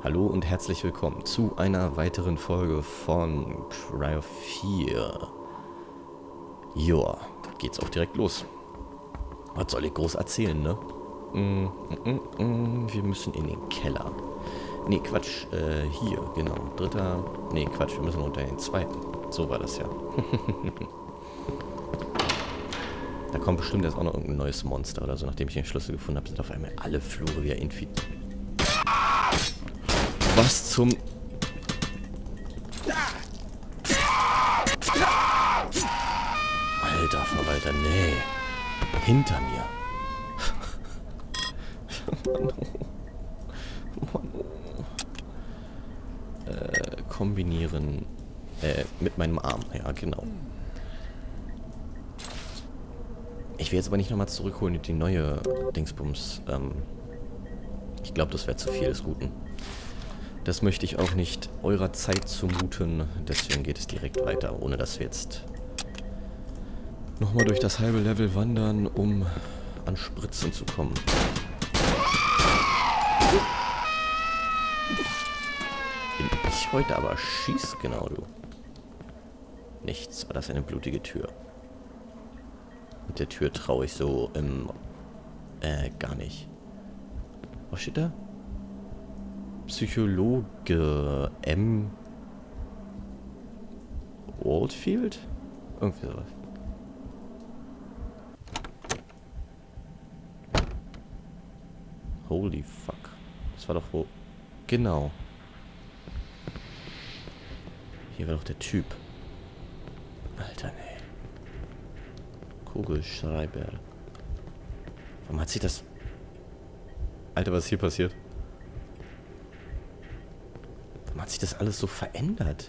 Hallo und herzlich willkommen zu einer weiteren Folge von Cry of Fear. Joa, geht's auch direkt los. Was soll ich groß erzählen, ne? Wir müssen in den Keller. Nee, Quatsch, hier, genau. Dritter, nee, Quatsch, wir müssen runter in den zweiten. So war das ja. Da kommt bestimmt jetzt auch noch irgendein neues Monster oder so. Nachdem ich den Schlüssel gefunden habe, sind auf einmal alle Flure wieder infiziert. Was zum... Alter Verwalter, nee. Hinter mir. Mann, oh. Mann, oh. Kombinieren. Mit meinem Arm. Ja, genau. Ich will jetzt aber nicht nochmal zurückholen in die neue Dingsbums. Ich glaube, das wäre zu viel des Guten. Das möchte ich auch nicht eurer Zeit zumuten. Deswegen geht es direkt weiter, ohne dass wir jetzt nochmal durch das halbe Level wandern, um an Spritzen zu kommen. Bin ich heute aber schieß, genau du. Nichts, war das eine blutige Tür. Mit der Tür traue ich so gar nicht. Was steht da? Psychologe M. Oldfield? Irgendwie sowas. Holy fuck. Das war doch wo... Genau. Hier war doch der Typ. Alter, nee. Kugelschreiber. Warum hat sich das... Alter, was ist hier passiert? Warum hat sich das alles so verändert?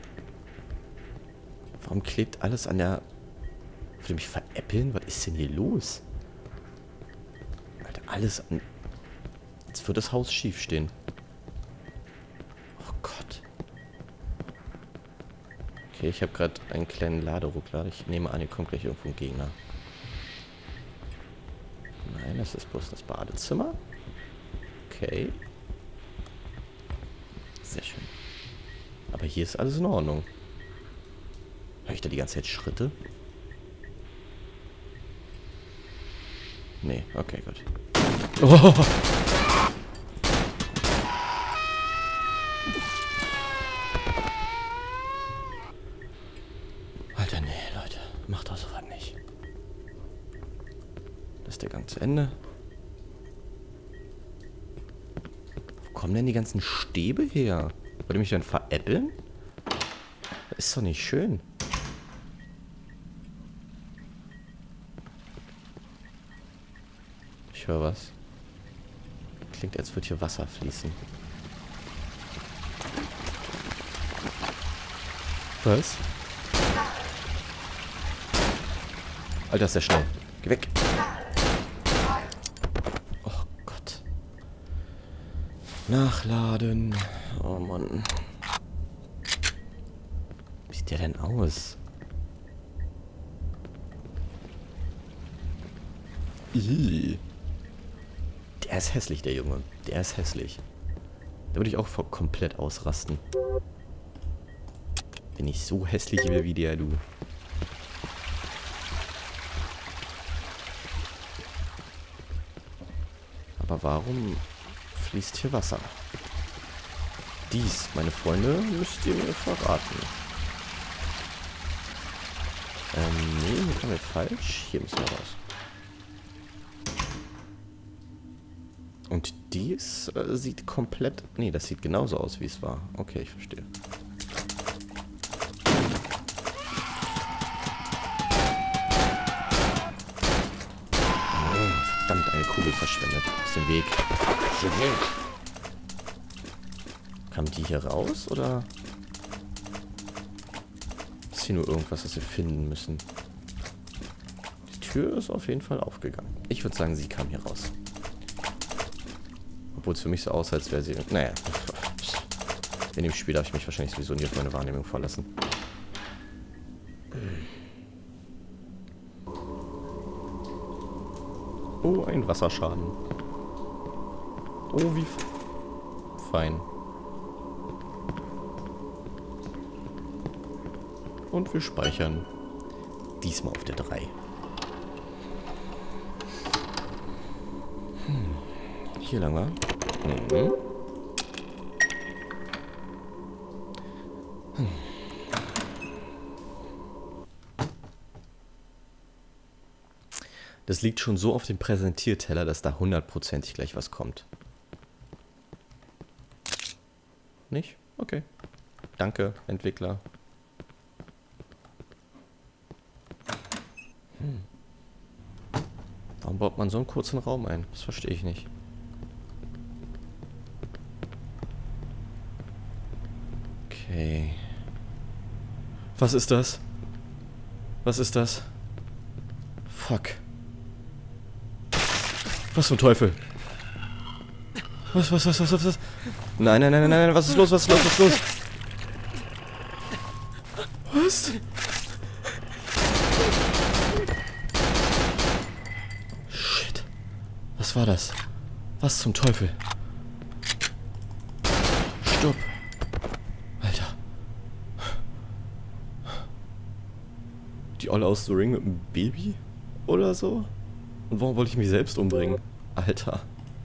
Warum klebt alles an der... Will ich mich veräppeln? Was ist denn hier los? Alter, alles an... Jetzt wird das Haus schief stehen. Oh Gott. Okay, ich habe gerade einen kleinen Laderuckler. Ich nehme an, hier kommt gleich irgendwo ein Gegner. Nein, das ist bloß das Badezimmer. Okay. Sehr schön. Aber hier ist alles in Ordnung. Höre ich da die ganze Zeit Schritte? Nee, okay, gut. Oh! Alter, nee, Leute. Macht doch sowas nicht. Das ist der Gang zu Ende. Wo kommen denn die ganzen Stäbe her? Wollt ihr mich dann veräppeln? Das ist doch nicht schön. Ich höre was. Klingt, als würde hier Wasser fließen. Was? Alter, ist der schnell. Geh weg. Oh Gott. Nachladen. Oh Mann. Wie sieht der denn aus? Ih. Der ist hässlich, der Junge. Der ist hässlich. Da würde ich auch komplett ausrasten. Wenn ich so hässlich wäre wie der, du. Aber warum fließt hier Wasser? Dies, meine Freunde, müsst ihr mir verraten. Nee, hier kommen wir falsch. Hier müssen wir raus. Und dies sieht komplett... Nee, das sieht genauso aus, wie es war. Okay, ich verstehe. Oh, verdammt, eine Kugel verschwendet. Aus dem Weg. Kam die hier raus, oder? Ist hier nur irgendwas, was wir finden müssen? Die Tür ist auf jeden Fall aufgegangen. Ich würde sagen, sie kam hier raus. Obwohl es für mich so aussieht, als wäre sie... Naja. In dem Spiel darf ich mich wahrscheinlich sowieso nie auf meine Wahrnehmung verlassen. Oh, ein Wasserschaden. Oh, wie fein. Und wir speichern diesmal auf der 3. Hier lang war. Das liegt schon so auf dem Präsentierteller, dass da hundertprozentig gleich was kommt. Nicht? Okay. Danke, Entwickler. Warum baut man so einen kurzen Raum ein? Das verstehe ich nicht. Okay. Was ist das? Was ist das? Fuck. Was zum Teufel? Was? Nein, was ist los, was ist los? Was? Shit. Was war das? Was zum Teufel? Stopp. Alter. Die Olle aus The Ring mit einem Baby? Oder so? Und warum wollte ich mich selbst umbringen? Alter.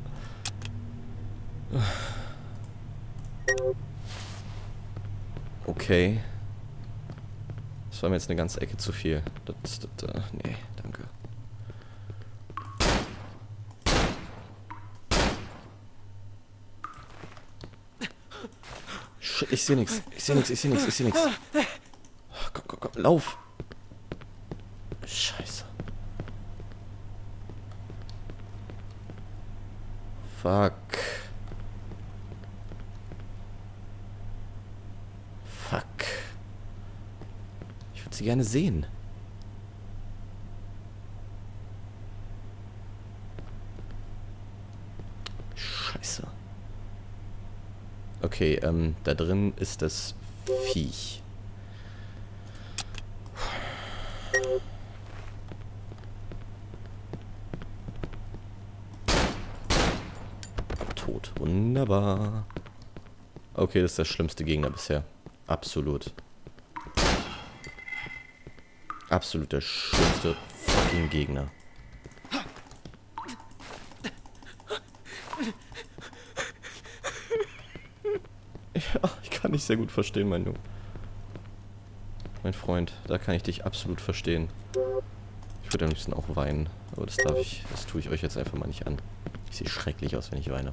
Okay. Das war mir jetzt eine ganze Ecke zu viel. Nee, danke. Shit, ich sehe nichts. Ich sehe nichts. Komm, lauf. Scheiße. Fuck. Ich würde sie gerne sehen. Scheiße. Okay, da drin ist das Viech. Tot. Wunderbar. Okay, das ist der schlimmste Gegner bisher. Absolut. Absolut der schlimmste fucking Gegner. Ja, ich kann dich sehr gut verstehen, mein Junge. Mein Freund, da kann ich dich absolut verstehen. Ich würde am liebsten auch weinen, aber das tue ich euch jetzt einfach mal nicht an. Ich sehe schrecklich aus, wenn ich weine.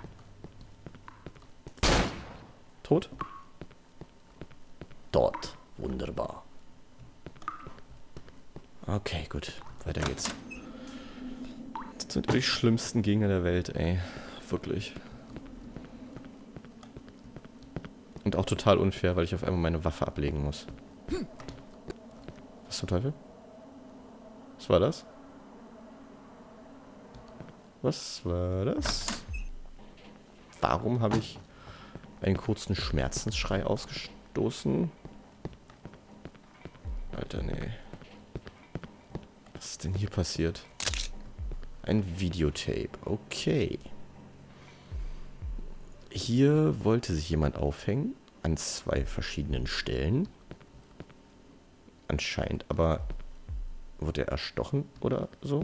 Tot? Dort. Wunderbar. Okay, gut. Weiter geht's. Das sind die schlimmsten Gegner der Welt, ey. Wirklich. Und auch total unfair, weil ich auf einmal meine Waffe ablegen muss. Was zum Teufel? Was war das? Was war das? Warum habe ich einen kurzen Schmerzensschrei ausgestoßen? Alter, nee. Was ist denn hier passiert? Ein Videotape. Okay. Hier wollte sich jemand aufhängen. An 2 verschiedenen Stellen. Anscheinend. Aber wurde er erstochen oder so?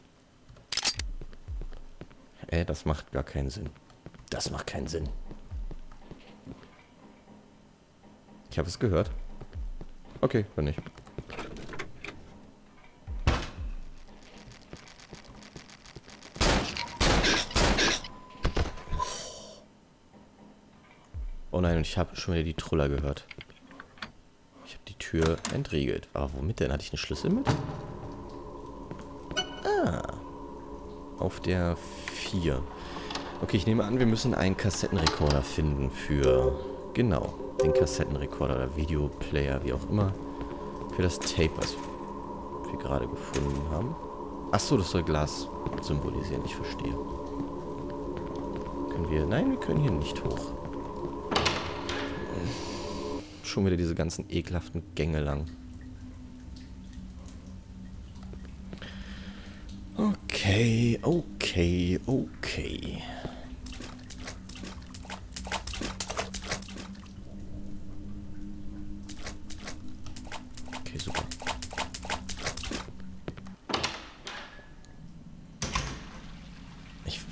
Das macht gar keinen Sinn. Das macht keinen Sinn. Ich habe es gehört. Okay, wenn nicht. Oh nein, und ich habe schon wieder die Truller gehört. Ich habe die Tür entriegelt. Aber womit denn? Hatte ich einen Schlüssel mit? Ah. Auf der 4. Okay, ich nehme an, wir müssen einen Kassettenrekorder finden für... Genau, den Kassettenrekorder oder Videoplayer, wie auch immer. Für das Tape, was wir gerade gefunden haben. Achso, das soll Glas symbolisieren, ich verstehe. Können wir... Nein, wir können hier nicht hoch. Schon wieder diese ganzen ekelhaften Gänge lang. Okay.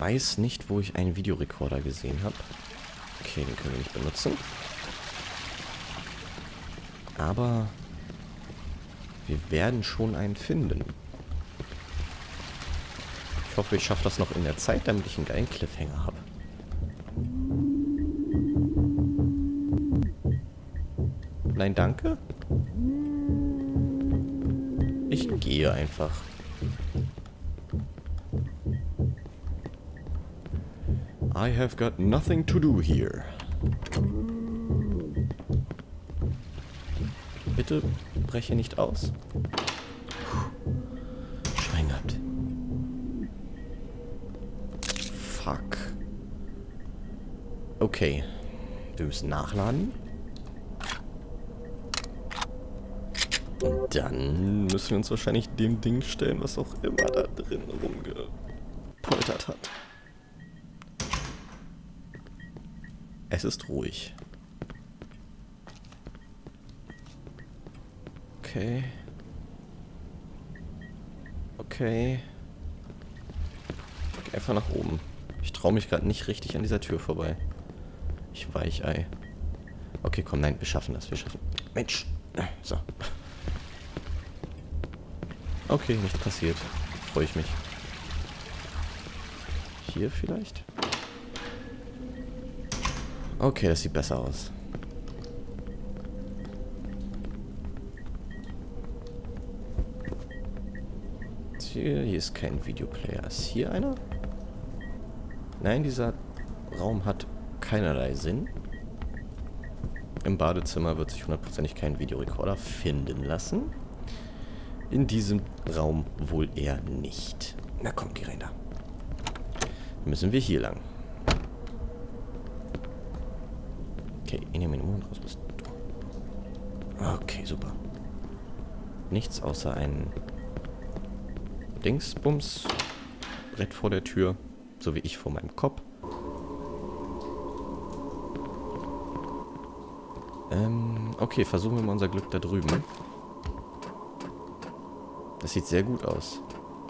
weiß nicht, wo ich einen Videorekorder gesehen habe. Okay, den können wir nicht benutzen. Aber wir werden schon einen finden. Ich hoffe, ich schaffe das noch in der Zeit, damit ich einen geilen Cliffhanger habe. Nein, danke. Ich gehe einfach. I have got nothing to do here. Bitte breche nicht aus. Schwein gehabt. Fuck. Okay. Wir müssen nachladen. Und dann müssen wir uns wahrscheinlich dem Ding stellen, was auch immer da drin rumgepoltert hat. Es ist ruhig. Okay. Okay. Geh einfach nach oben. Ich traue mich gerade nicht richtig an dieser Tür vorbei. Ich Weichei. Okay, komm, nein, wir schaffen das. Wir schaffen. Mensch. So. Okay, nichts passiert. Freue ich mich. Hier vielleicht? Okay, das sieht besser aus. Hier ist kein Videoplayer. Ist hier einer? Nein, dieser Raum hat keinerlei Sinn. Im Badezimmer wird sich hundertprozentig kein Videorekorder finden lassen. In diesem Raum wohl eher nicht. Na komm, geh rein da. Müssen wir hier lang. Okay, in den Mund raus bist du. Okay, super. Nichts außer ein Dingsbums Brett vor der Tür, so wie ich vor meinem Kopf. Okay, versuchen wir mal unser Glück da drüben. Das sieht sehr gut aus.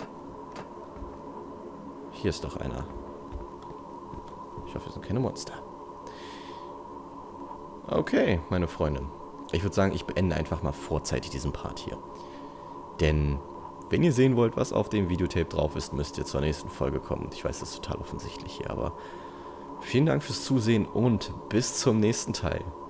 Hier ist doch einer. Ich hoffe, es sind keine Monster. Okay, meine Freunde. Ich würde sagen, ich beende einfach mal vorzeitig diesen Part hier. Denn wenn ihr sehen wollt, was auf dem Videotape drauf ist, müsst ihr zur nächsten Folge kommen. Ich weiß, das ist total offensichtlich hier, aber vielen Dank fürs Zusehen und bis zum nächsten Teil.